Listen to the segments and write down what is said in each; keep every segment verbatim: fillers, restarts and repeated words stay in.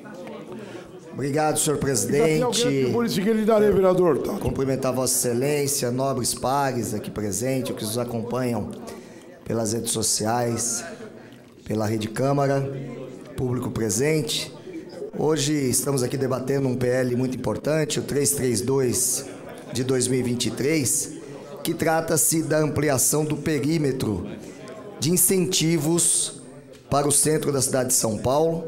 Obrigado, senhor presidente. Lhe darei, vereador. Tá. Cumprimentar Vossa Excelência, nobres pares aqui presentes, que nos acompanham pelas redes sociais, pela Rede Câmara, público presente. Hoje estamos aqui debatendo um P L muito importante, o trezentos e trinta e dois de dois mil e vinte e três, que trata-se da ampliação do perímetro de incentivos para o centro da cidade de São Paulo.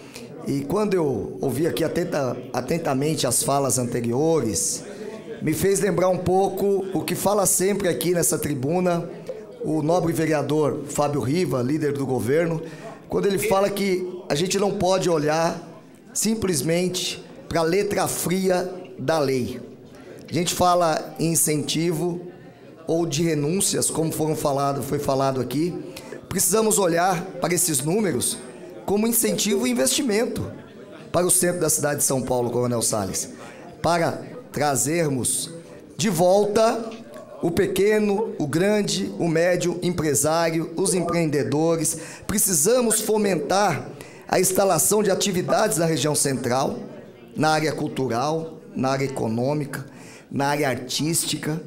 E quando eu ouvi aqui atenta, atentamente as falas anteriores, me fez lembrar um pouco o que fala sempre aqui nessa tribuna o nobre vereador Fábio Riva, líder do governo, quando ele fala que a gente não pode olhar simplesmente para a letra fria da lei. A gente fala em incentivo ou de renúncias, como foram falado, foi falado aqui. Precisamos olhar para esses números como incentivo e investimento para o centro da cidade de São Paulo, Coronel Salles, para trazermos de volta o pequeno, o grande, o médio empresário, os empreendedores. Precisamos fomentar a instalação de atividades na região central, na área cultural, na área econômica, na área artística.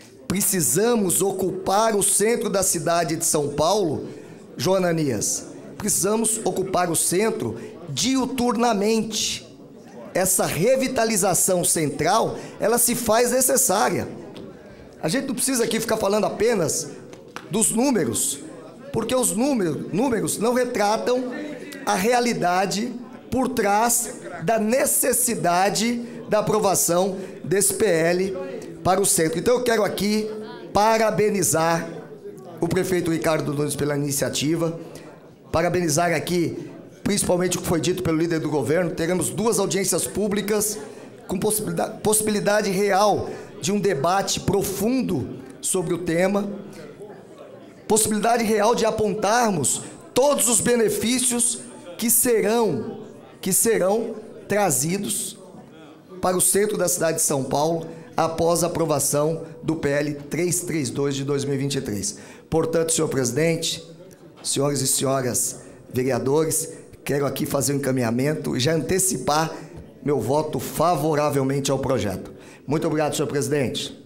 Precisamos ocupar o centro da cidade de São Paulo, João Ananias. Precisamos ocupar o centro diuturnamente. Essa revitalização central, ela se faz necessária. A gente não precisa aqui ficar falando apenas dos números, porque os números, números não retratam a realidade por trás da necessidade da aprovação desse P L para o centro. Então eu quero aqui parabenizar o prefeito Ricardo Nunes pela iniciativa, parabenizar aqui principalmente o que foi dito pelo líder do governo. Teremos duas audiências públicas com possibilidade, possibilidade real de um debate profundo sobre o tema, possibilidade real de apontarmos todos os benefícios que serão, que serão trazidos para o centro da cidade de São Paulo após a aprovação do P L trezentos e trinta e dois de dois mil e vinte e três. Portanto, senhor presidente, senhores e senhoras vereadores, quero aqui fazer um encaminhamento e já antecipar meu voto favoravelmente ao projeto. Muito obrigado, senhor presidente.